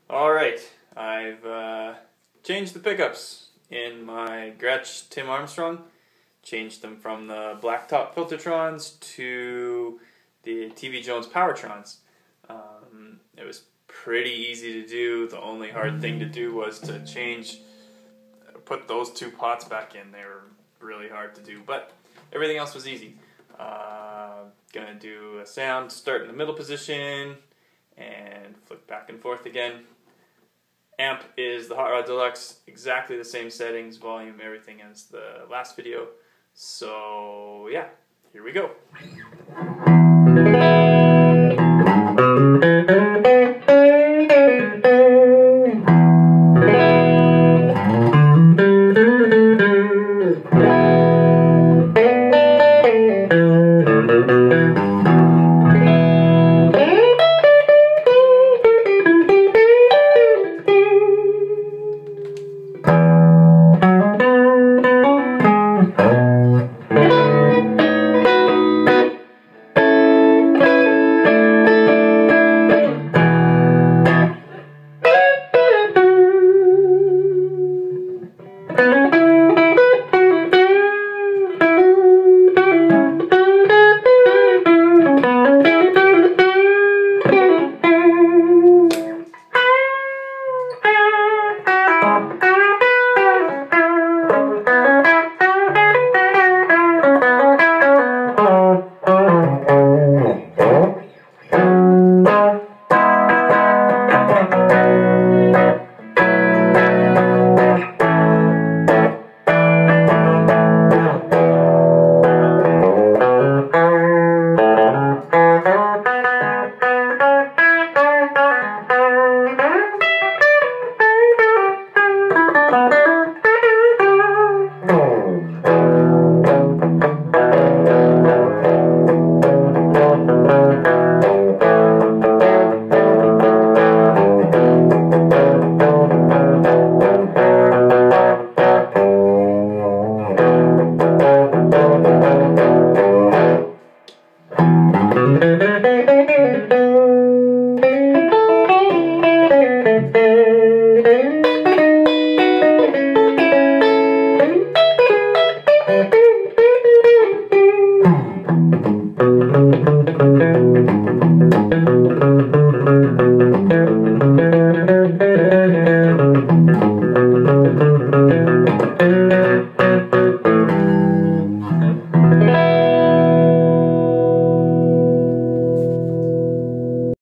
Alright, I've changed the pickups in my Gretsch Tim Armstrong. Changed them from the blacktop filtertrons to the TV Jones Powertrons. It was pretty easy to do. The only hard thing to do was to put those two pots back in. They were really hard to do, but everything else was easy. Gonna do a sound, start in the middle position, and flick back and forth again. Amp is the Hot Rod Deluxe, exactly the same settings, volume, everything as the last video. So yeah, here we go.